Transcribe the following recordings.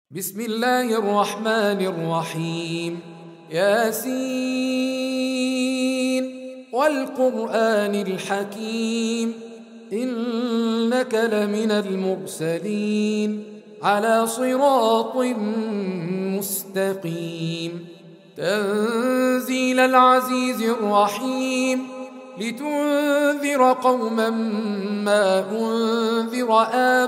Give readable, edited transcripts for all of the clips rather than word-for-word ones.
بسم الله الرحمن الرحيم. ياسين والقرآن الحكيم إنك لمن المرسلين على صراط مستقيم. تنزيل العزيز الرحيم لتنذر قوما ما أنذر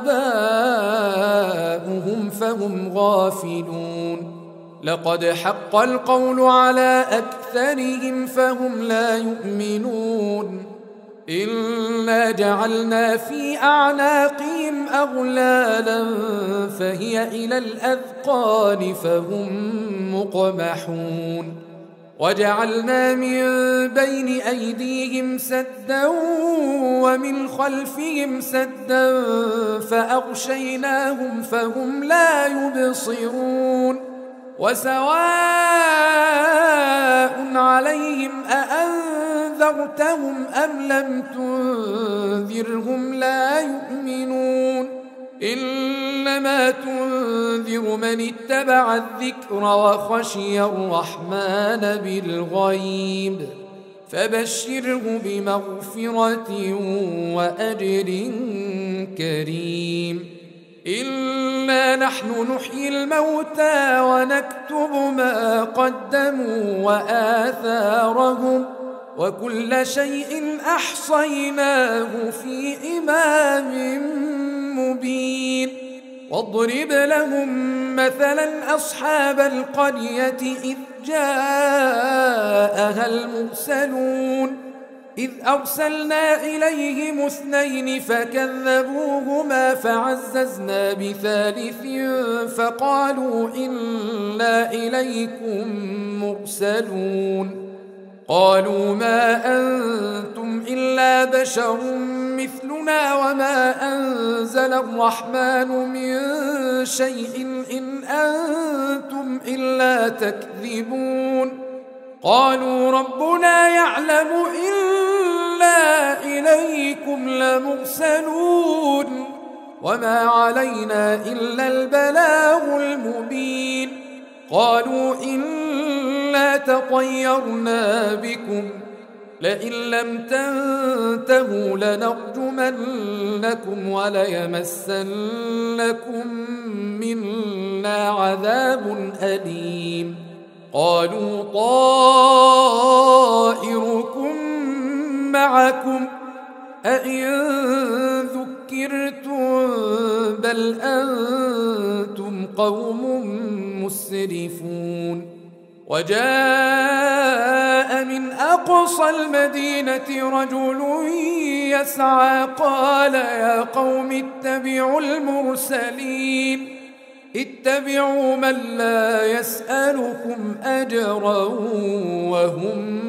آباؤهم فهم غافلون. لقد حق القول على أكثرهم فهم لا يؤمنون. إنا جعلنا في أعناقهم أغلالا فهي إلى الأذقان فهم مقمحون. وجعلنا من بين أيديهم سدا ومن خلفهم سدا فأغشيناهم فهم لا يبصرون. وسواء عليهم أأنذرتهم أم لم تنذرهم لا يؤمنون. إنما تنذر من اتبع الذكر وخشي الرحمن بالغيب فبشره بمغفرة وأجر كريم. إنا نحن نحيي الموتى ونكتب ما قدموا وآثارهم وكل شيء أحصيناه في إمام مبين. واضرب لهم مثلا أصحاب القرية إذ جاءها المرسلون إذ أرسلنا إليهم 2 فكذبوهما فعززنا بثالث فقالوا إنا إليكم مرسلون. قالوا ما أنتم إلا بشر مثلنا وما أنزل الرحمن من شيء إن أنتم إلا تكذبون. قالوا ربنا يعلم إنا إليكم لمرسلون وما علينا إلا البلاغ المبين. قالوا إنا تطيرنا بكم لئن لم تنتهوا لنرجمنكم وليمسنكم منا عذاب أليم. قالوا طائركم معكم أئن ذكرتم بل أنتم قوم مسرفون. وجاء من أقصى المدينة رجل يسعى قال يا قوم اتبعوا المرسلين اتبعوا من لا يسألكم أجرا وهم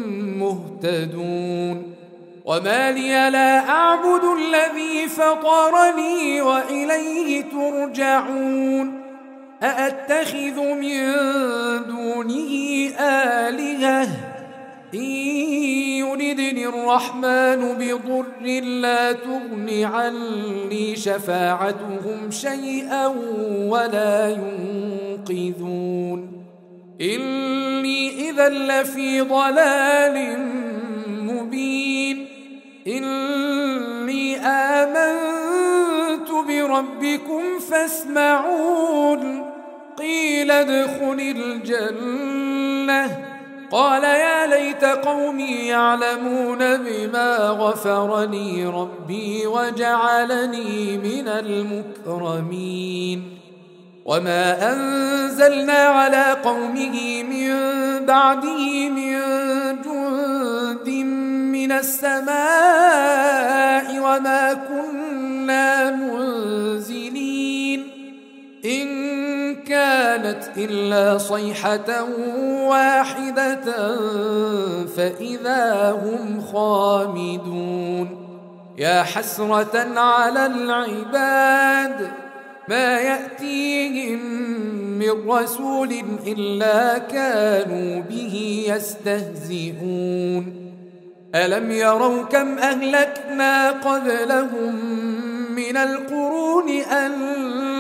مهتدون. وما لي لا أعبد الذي فطرني وإليه ترجعون. أأتخذ من دونه آلهة إن يردني الرحمن بضر لا تغن عني شفاعتهم شيئا ولا ينقذون. إني إذا لفي ضلال مبين. إني آمنت بربكم فاسمعون. قيل ادخل الجنة قال يا ليت قومي يعلمون بما غفر لي ربي وجعلني من المكرمين. وما أنزلنا على قومه من بعده من جند من السماء وما كنا منزلين. إن كانت إلا صيحة واحدة فإذا هم خامدون. يا حسرة على العباد ما يأتيهم من رسول إلا كانوا به يستهزئون. ألم يروا كم أهلكنا قبلهم من القرون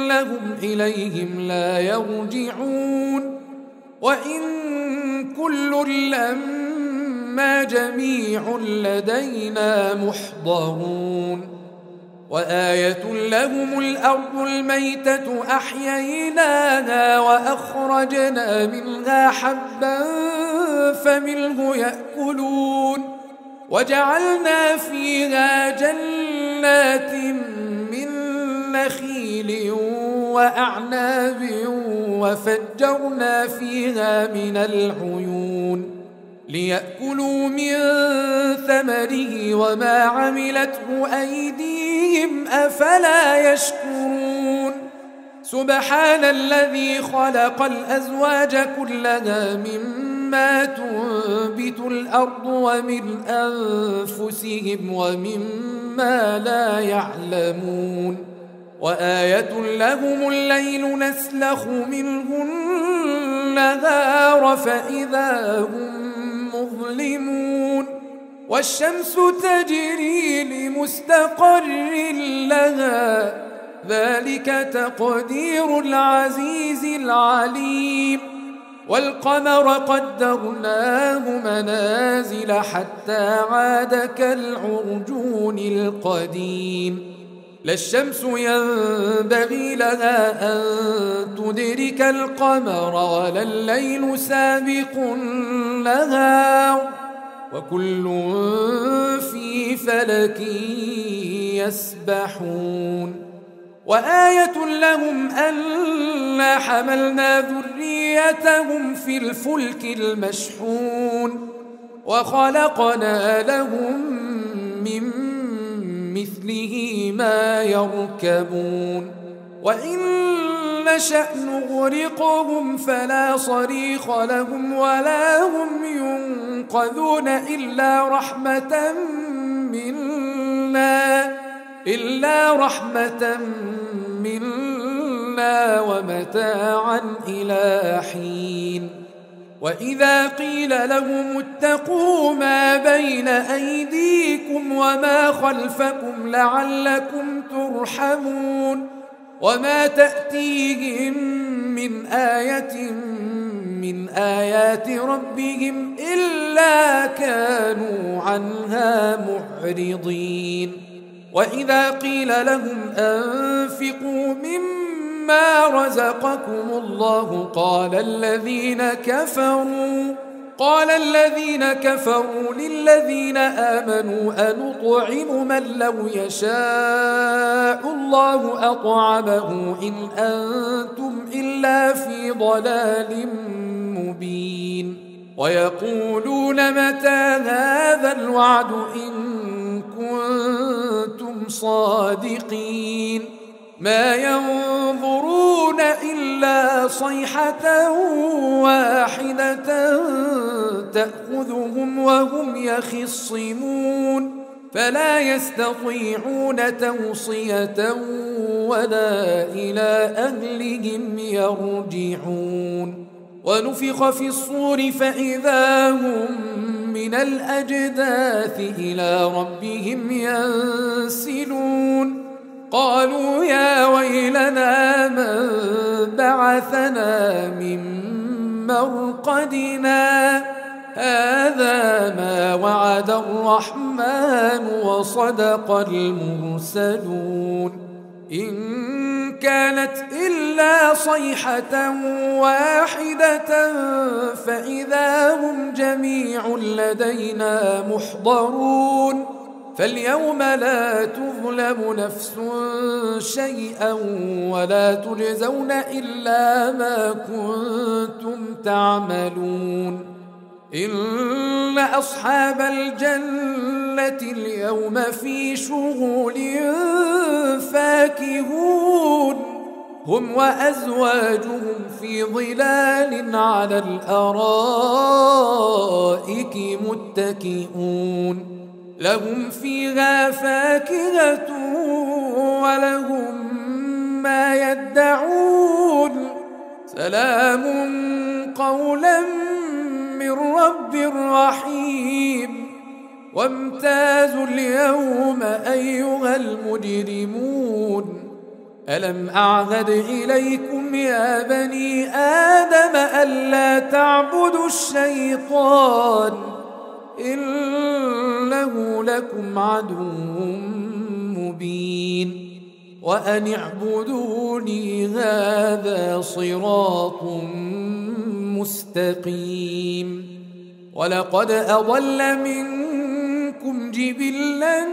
لهم إليهم لا يرجعون وإن كل لما جميع لدينا محضرون وآية لهم الأرض الميتة أحييناها وأخرجنا منها حبا فمنه يأكلون وجعلنا فيها جنات من نخيل وأعناب وفجرنا فيها من العيون ليأكلوا من ثمره وما عملته أيديهم أفلا يشكرون سبحان الذي خلق الأزواج كلها مما تنبت الأرض ومن أنفسهم ومما لا يعلمون وآية لهم الليل نسلخ منه النهار فإذا هم مظلمون والشمس تجري لمستقر لها ذلك تقدير العزيز العليم والقمر قدرناه منازل حتى عاد كالعرجون القديم لا الشمس ينبغي لها أن تدرك القمر ولا الليل سابق النهار وكل في فلك يسبحون وآية لهم أنا حملنا ذريتهم في الفلك المشحون وخلقنا لهم من مثله ما يركبون وإن نشأ نغرقهم فلا صريخ لهم ولا هم ينقذون إلا رحمة منا ومتاعا إلى حين وإذا قيل لهم اتقوا ما بين أيديكم وما خلفكم لعلكم ترحمون وما تأتيهم من آية من آيات ربهم إلا كانوا عنها معرضين وإذا قيل لهم أنفقوا مما رزقكم الله قال الذين كفروا للذين آمنوا أنطعم من لو يشاء الله أطعمه إن أنتم إلا في ضلال مبين ويقولون متى هذا الوعد إن كنتم صادقين ما ينظرون إلا صيحة واحدة تأخذهم وهم يخصمون فلا يستطيعون توصية ولا إلى أهلهم يرجعون ونفخ في الصور فإذا هم من الأجداث إلى ربهم ينسلون قالوا يا ويلنا من بعثنا من مرقدنا هذا ما وعد الرحمن وصدق المرسلون إن كانت إلا صيحة واحدة فإذا هم جميع لدينا محضرون فاليوم لا تظلم نفس شيئا ولا تجزون إلا ما كنتم تعملون إن أصحاب الجنة اليوم في شغل فاكهون هم وأزواجهم في ظلال على الأرائك متكئون لهم فيها فاكهة ولهم ما يدعون سلام قولا من رب رحيم وامتازوا اليوم أيها المجرمون ألم أعهد إليكم يا بني آدم ألا تعبدوا الشيطان إنه لكم عدو مبين وأن اعبدوني هذا صراط مستقيم ولقد أضل منكم جبلا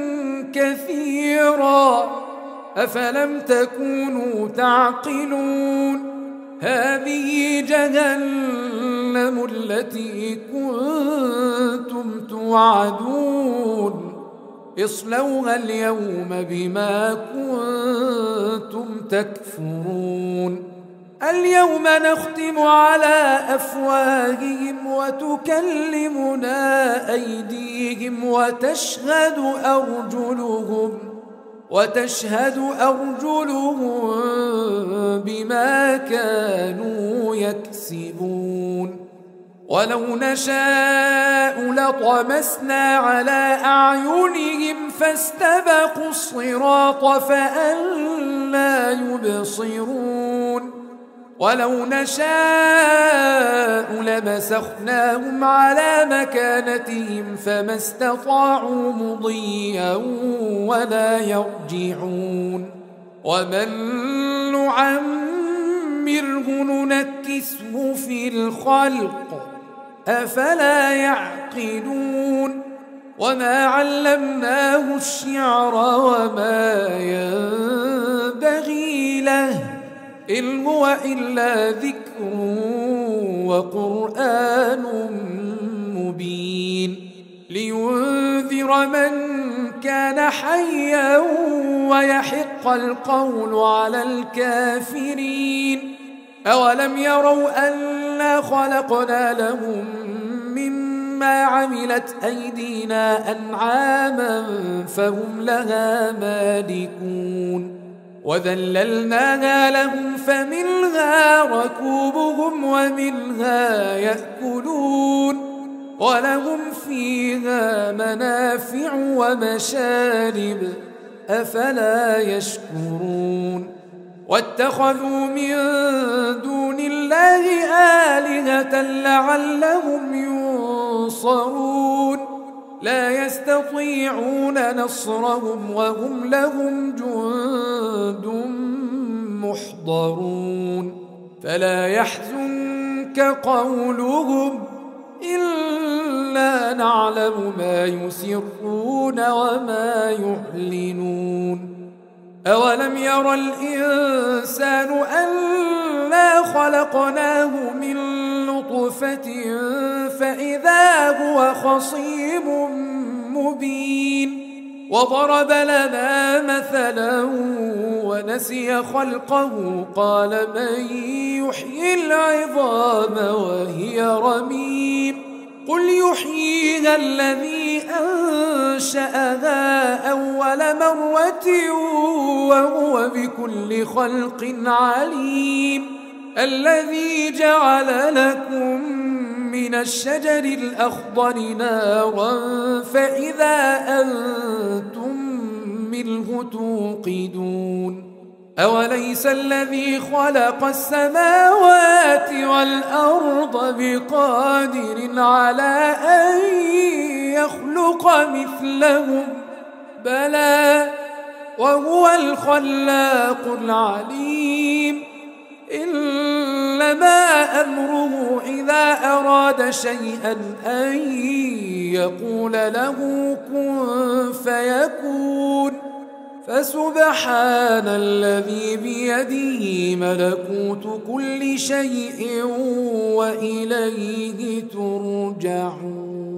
كثيرا أفلم تكونوا تعقلون هذه جهنم التي كنتم توعدون اصلوها اليوم بما كنتم تكفرون اليوم نختم على أفواههم وتكلمنا أيديهم وتشهد أرجلهم بما كانوا يكسبون ولو نشاء لطمسنا على أعينهم فاستبقوا الصراط فأنى يبصرون ولو نشاء لمسخناهم على مكانتهم فما استطاعوا مضيا ولا يرجعون ومن نعمره ننكسه في الخلق أفلا يعقلون وما علمناه الشعر وما ينبغي له إن هو إلا ذكر وقرآن مبين لينذر من كان حيا ويحق القول على الكافرين أولم يروا أنا خلقنا لهم مما عملت أيدينا أنعاما فهم لها مالكون وذللناها لهم فمنها ركوبهم ومنها يأكلون ولهم فيها منافع ومشارب أفلا يشكرون واتخذوا من دون الله آلهة لعلهم ينصرون لا يستطيعون نصرهم وهم لهم جند محضرون فلا يحزنك قولهم إلا نعلم ما يسرون وما يعلنون أولم ير الإنسان أنا خلقناه من نطفة فإذا هو خصيم مبين وضرب لنا مثلا ونسي خلقه قال من يحيي العظام وهي رميم قل يحييها الذي أنشأها أول مرة وهو بكل خلق عليم الذي جعل لكم من الشجر الأخضر نارا فإذا أنتم منه توقدون أوليس الذي خلق السماوات والأرض بقادر على أن يخلق مثلهم بلى وهو الخلاق العليم إنما أمره إذا أراد شيئا أن يقول له كن فيكون فسبحان الذي بيده ملكوت كل شيء وإليه ترجعون.